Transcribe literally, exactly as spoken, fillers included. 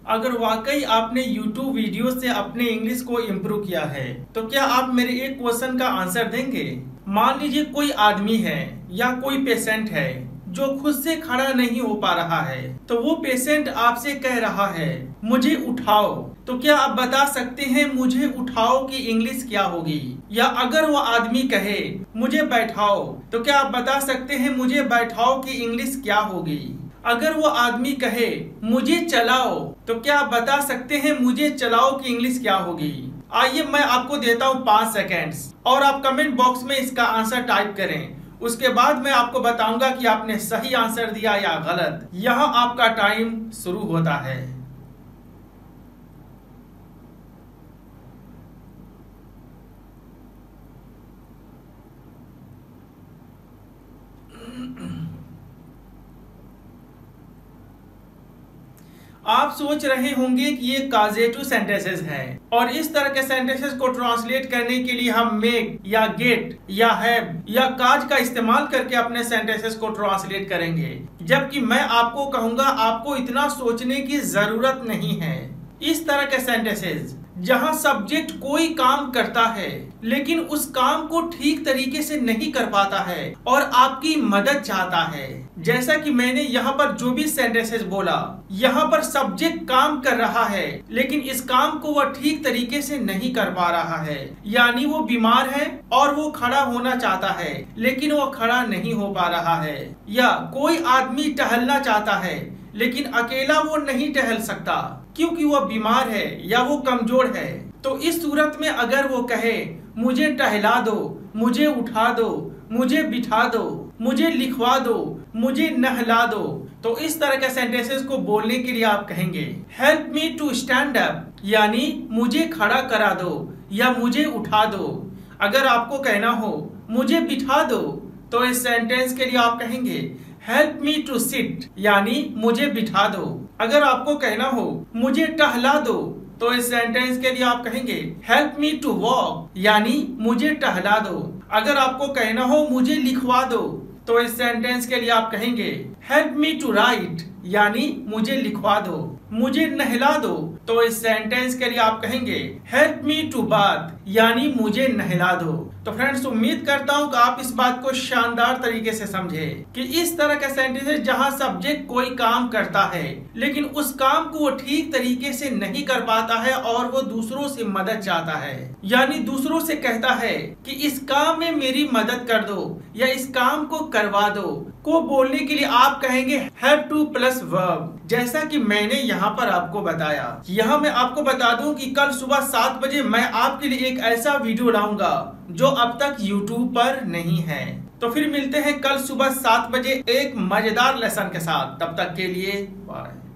अगर वाकई आपने यूट्यूब वीडियो से अपने इंग्लिश को इम्प्रूव किया है तो क्या आप मेरे एक क्वेश्चन का आंसर देंगे। मान लीजिए कोई आदमी है या कोई पेशेंट है जो खुद से खड़ा नहीं हो पा रहा है, तो वो पेशेंट आपसे कह रहा है मुझे उठाओ, तो क्या आप बता सकते हैं मुझे उठाओ की इंग्लिश क्या होगी। या अगर वो आदमी कहे मुझे बैठाओ, तो क्या आप बता सकते हैं मुझे बैठाओ की इंग्लिश क्या होगी। अगर वो आदमी कहे मुझे चलाओ, तो क्या आप बता सकते हैं मुझे चलाओ की इंग्लिश क्या होगी। आइए मैं आपको देता हूँ पाँच सेकेंड्स और आप कमेंट बॉक्स में इसका आंसर टाइप करें। उसके बाद मैं आपको बताऊंगा कि आपने सही आंसर दिया या गलत। यहाँ आपका टाइम शुरू होता है। आप सोच रहे होंगे कि ये काजेटिव सेंटेंसेस हैं और इस तरह के सेंटेंसेस को ट्रांसलेट करने के लिए हम मेक या गेट या हैव या काज का इस्तेमाल करके अपने सेंटेंसेस को ट्रांसलेट करेंगे, जबकि मैं आपको कहूंगा आपको इतना सोचने की जरूरत नहीं है। इस तरह के सेंटेंसेस जहां सब्जेक्ट कोई काम करता है लेकिन उस काम को ठीक तरीके से नहीं कर पाता है और आपकी मदद चाहता है। जैसा कि मैंने यहाँ पर जो भी सेंटेंसेस बोला, यहाँ पर सब्जेक्ट काम कर रहा है लेकिन इस काम को वह ठीक तरीके से नहीं कर पा रहा है, यानी वो बीमार है और वो खड़ा होना चाहता है लेकिन वो खड़ा नहीं हो पा रहा है। या कोई आदमी टहलना चाहता है लेकिन अकेला वो नहीं टहल सकता क्योंकि वो बीमार है या वो कमजोर है। तो इस सूरत में अगर वो कहे मुझे टहला दो, मुझे उठा दो, मुझे बिठा दो, मुझे लिखवा दो, मुझे नहला दो, तो इस तरह के सेंटेंसेस को बोलने के लिए आप कहेंगे help me to stand up, यानी मुझे खड़ा करा दो या मुझे उठा दो। अगर आपको कहना हो मुझे बिठा दो, तो इस सेंटेंस के लिए आप कहेंगे हेल्प मी टू सिट, यानी मुझे बिठा दो। अगर आपको कहना हो मुझे टहला दो, तो इस सेंटेंस के लिए आप कहेंगे हेल्प मी टू वॉक, यानी मुझे टहला दो। अगर आपको कहना हो मुझे लिखवा दो, तो इस सेंटेंस के लिए आप कहेंगे हेल्प मी टू राइट, यानी मुझे लिखवा दो। मुझे नहला दो, तो इस सेंटेंस के लिए आप कहेंगे हेल्प मी टू बाथ, यानी मुझे नहला दो। तो फ्रेंड्स, उम्मीद करता हूँ कि आप इस बात को शानदार तरीके से समझे कि इस तरह का सेंटेंस जहाँ सब्जेक्ट कोई काम करता है लेकिन उस काम को वो ठीक तरीके से नहीं कर पाता है और वो दूसरों से मदद चाहता है, यानी दूसरों से कहता है कि इस काम में मेरी मदद कर दो या इस काम को करवा दो, को बोलने के लिए आप कहेंगे हैव टू प्लस वर्ब। जैसा कि मैंने यहाँ पर आपको बताया, यहाँ मैं आपको बता दूं कि कल सुबह सात बजे मैं आपके लिए एक ऐसा वीडियो लाऊंगा जो अब तक यूट्यूब पर नहीं है। तो फिर मिलते हैं कल सुबह सात बजे एक मजेदार लेसन के साथ। तब तक के लिए बाय।